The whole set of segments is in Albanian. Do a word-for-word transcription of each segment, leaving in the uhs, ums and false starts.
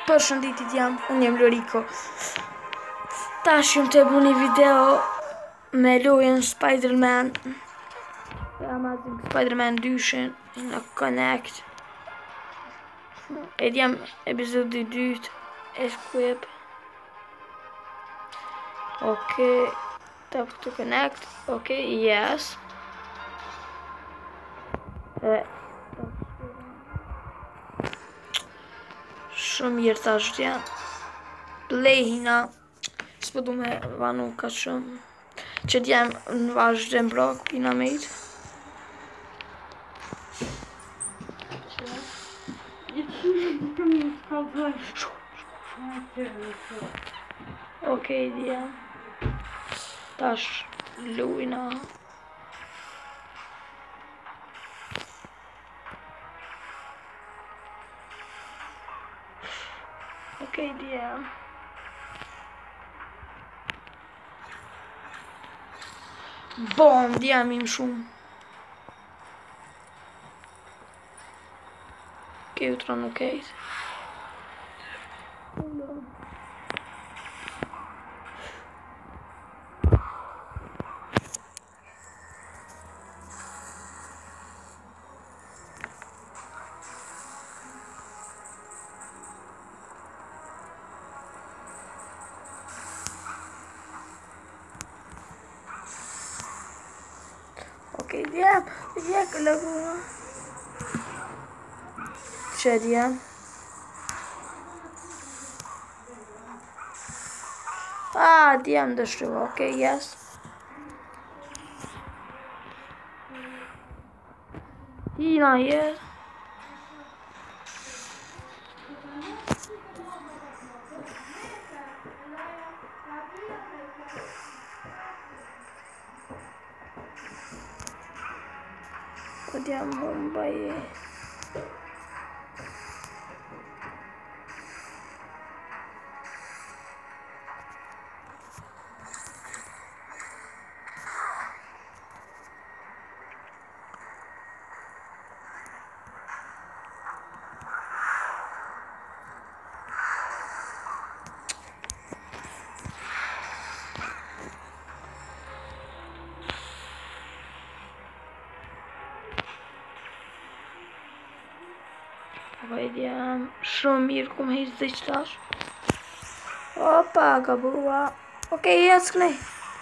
Përshëndetje jam, unë jem Loriko. Tash jam të bu një video me lojën Spider-Man. Amazing Spider-Man dyshin në Connect. E jam epizodi dytë e Squib. Ok, tap to connect. Ok, yes. E, shumë mirë tash jam. Plejhina. S'po du me vanu ka shumë. Që t'jem në vazhdim brok pina mejt. Ok, djem. Tash lujna. Ok, djem. Bom, djem im shumë. Ok, u tronë ok. Ok, djem, djem, laguna. Që djem? Ah, djem dështruva, ok, yes. Hina, yes. Djem bomba je. Vajtjam shumë mirë ku me hitë dhe qëtash. Opa, ka bua. Ok, jes kënej.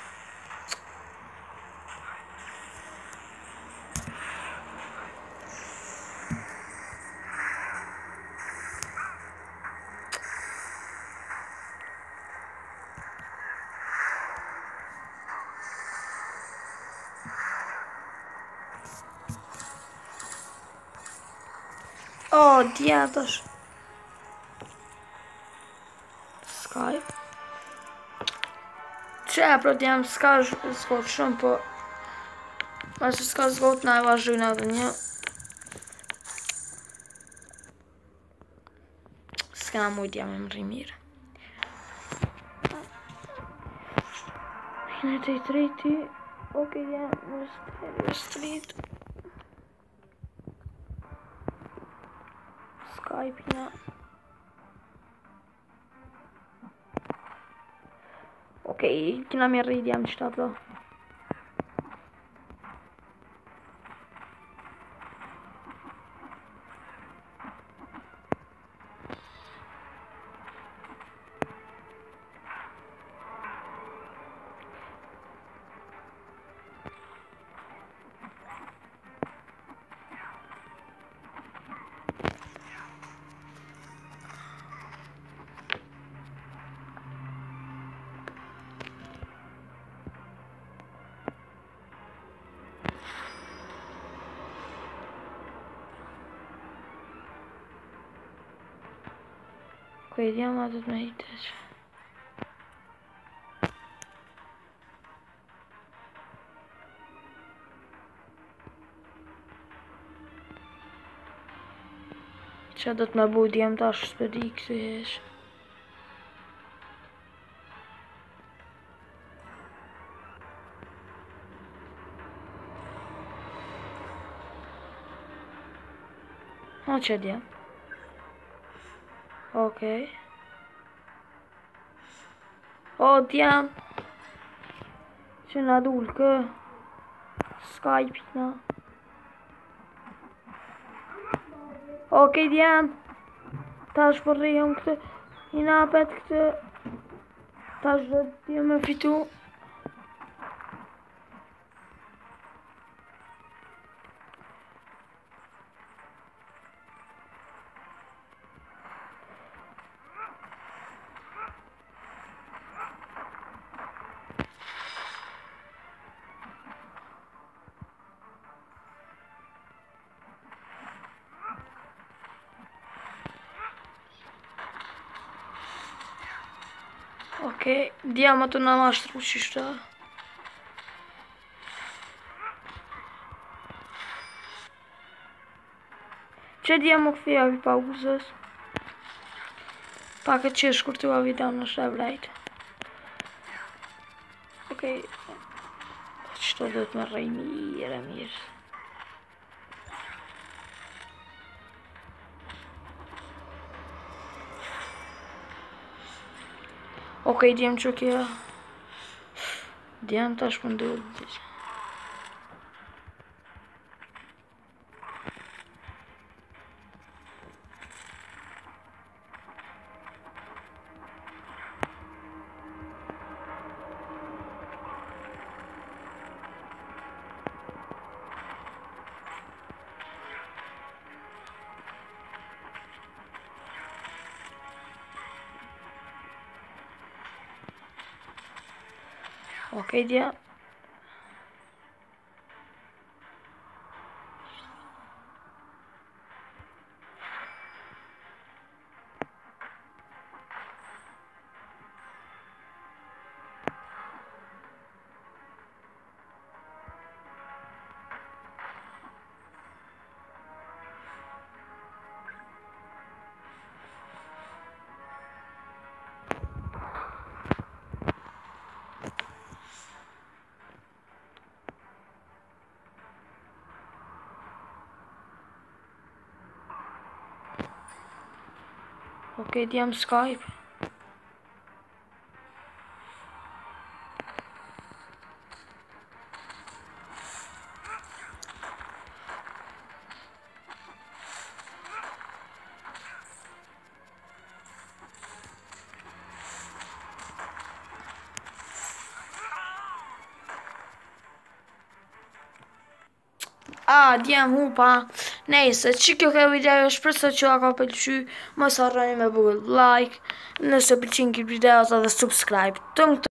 Oh, djetash. Skype. Që e pro t'jem s'ka zgot shumë, po ma që s'ka zgot na e vazhdojnë edhe një. S'ka mujt jam e më rri mirë. Në të i treti. Ok, jam në stereo street. Skype na. Ok, kina mi rrit jam qëta pro. Kujt jam atë të me hitësh. Qa do të me bu djem tash s'pedi këtu hesh. Ha që djem. Okej. O, djem. Që na dul kë. Skype na. Okej, djem. Tash po rrihëm këtë. I napet këtë. Tash dhe djem me fitu. Okej, djem atë në mashtru qishta. Që djem më këthia vi pauzës. Pa këtë qesh kur të video në shre vrejt. Okej. Qëto do të më rrej mirë e mirë. Okej, djem që kja. Djem tash më ndurë. Okej, djem. Okej, djem Skype. A, djem hupa. Nejse, që kjo ka video, shpresoj që ka pëlqy. Mos harroni me bëu like, nëse pëlqen ky video, edhe subscribe. Të